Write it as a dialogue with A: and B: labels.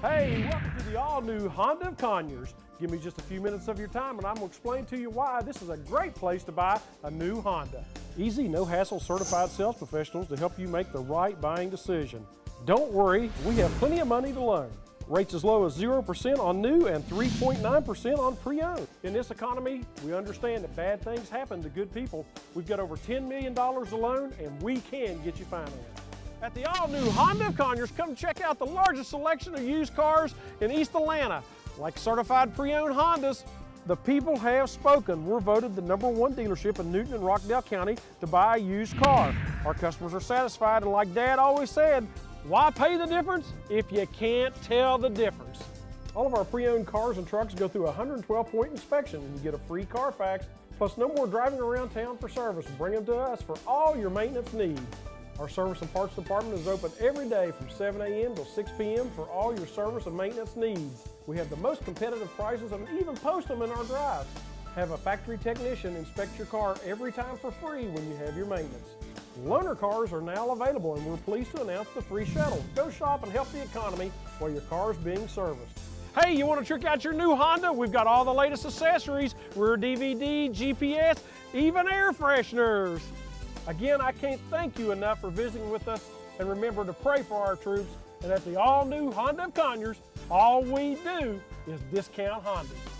A: Hey, welcome to the all-new Honda of Conyers. Give me just a few minutes of your time and I'm going to explain to you why this is a great place to buy a new Honda. Easy, no-hassle certified sales professionals to help you make the right buying decision. Don't worry, we have plenty of money to loan. Rates as low as 0% on new and 3.9% on pre-owned. In this economy, we understand that bad things happen to good people. We've got over $10 million to loan and we can get you financed. At the all-new Honda of Conyers, come check out the largest selection of used cars in East Atlanta. Like certified pre-owned Hondas, the people have spoken. We're voted the #1 dealership in Newton and Rockdale County to buy a used car. Our customers are satisfied, and like Dad always said, why pay the difference if you can't tell the difference? All of our pre-owned cars and trucks go through a 112-point inspection, and you get a free Carfax, plus no more driving around town for service. Bring them to us for all your maintenance needs. Our service and parts department is open every day from 7 a.m. till 6 p.m. for all your service and maintenance needs. We have the most competitive prices and even post them in our drives. Have a factory technician inspect your car every time for free when you have your maintenance. Loaner cars are now available and we're pleased to announce the free shuttle. Go shop and help the economy while your car is being serviced. Hey, you want to check out your new Honda? We've got all the latest accessories, rear DVD, GPS, even air fresheners. Again, I can't thank you enough for visiting with us, and remember to pray for our troops. And at the all-new Honda of Conyers, all we do is discount Hondas.